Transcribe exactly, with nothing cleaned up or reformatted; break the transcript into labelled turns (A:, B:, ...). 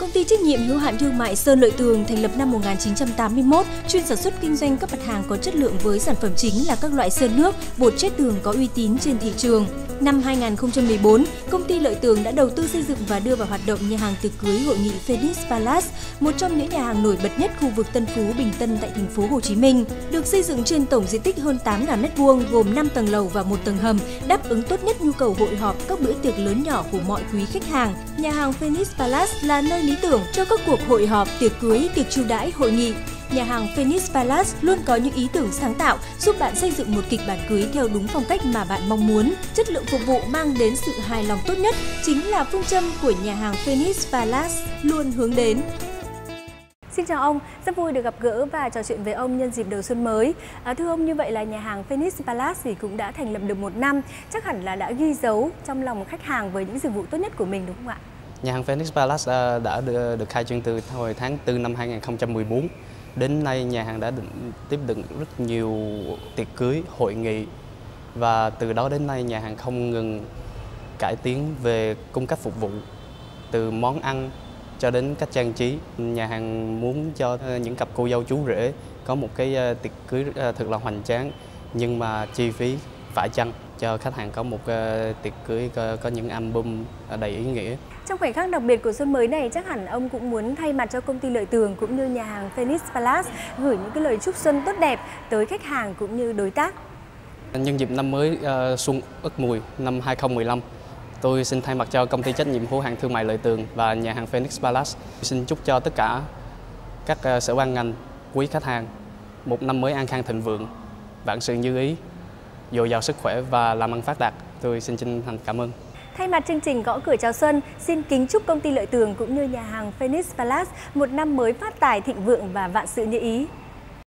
A: Công ty trách nhiệm hữu hạn thương mại Sơn Lợi Tường thành lập năm một nghìn chín trăm tám mươi mốt, chuyên sản xuất kinh doanh các mặt hàng có chất lượng với sản phẩm chính là các loại sơn nước, bột chiết tường có uy tín trên thị trường. Năm hai nghìn không trăm mười bốn, công ty Lợi Tường đã đầu tư xây dựng và đưa vào hoạt động nhà hàng tiệc cưới hội nghị Phoenix Palace, một trong những nhà hàng nổi bật nhất khu vực Tân Phú, Bình Tân tại thành phố Hồ Chí Minh. Được xây dựng trên tổng diện tích hơn tám nghìn mét vuông, gồm năm tầng lầu và một tầng hầm, đáp ứng tốt nhất nhu cầu hội họp các bữa tiệc lớn nhỏ của mọi quý khách hàng. Nhà hàng Phoenix Palace là nơi lý tưởng cho các cuộc hội họp, tiệc cưới, tiệc chiêu đãi, hội nghị. Nhà hàng Phoenix Palace luôn có những ý tưởng sáng tạo giúp bạn xây dựng một kịch bản cưới theo đúng phong cách mà bạn mong muốn. Chất lượng phục vụ mang đến sự hài lòng tốt nhất chính là phương châm của nhà hàng Phoenix Palace luôn hướng đến. Xin chào ông, rất vui được gặp gỡ và trò chuyện với ông nhân dịp đầu xuân mới. À, thưa ông, như vậy là nhà hàng Phoenix Palace thì cũng đã thành lập được một năm, chắc hẳn là đã ghi dấu trong lòng khách hàng với những dịch vụ tốt nhất của mình đúng không ạ?
B: Nhà hàng Phoenix Palace đã được khai trương từ hồi tháng tư năm hai nghìn không trăm mười bốn. Đến nay nhà hàng đã tiếp đựng rất nhiều tiệc cưới, hội nghị và từ đó đến nay nhà hàng không ngừng cải tiến về cung cách phục vụ, từ món ăn cho đến cách trang trí. Nhà hàng muốn cho những cặp cô dâu chú rể có một cái tiệc cưới thật là hoành tráng, nhưng mà chi phí phải chăng, cho khách hàng có một tiệc cưới có những album đầy ý nghĩa.
A: Trong khoảnh khắc đặc biệt của xuân mới này, chắc hẳn ông cũng muốn thay mặt cho công ty Lợi Tường cũng như nhà hàng Phoenix Palace gửi những cái lời chúc xuân tốt đẹp tới khách hàng cũng như đối tác.
B: Nhân dịp năm mới uh, Xuân Ất Mùi năm hai nghìn không trăm mười lăm, tôi xin thay mặt cho công ty trách nhiệm hữu hạn thương mại Lợi Tường và nhà hàng Phoenix Palace xin chúc cho tất cả các uh, sở ban ngành, quý khách hàng một năm mới an khang thịnh vượng, vạn sự như ý, dồi dào sức khỏe và làm ăn phát đạt. Tôi xin chân thành cảm ơn.
A: Thay mặt chương trình Gõ Cửa Chào Xuân, xin kính chúc công ty Lợi Tường cũng như nhà hàng Phoenix Palace một năm mới phát tài thịnh vượng và vạn sự như ý.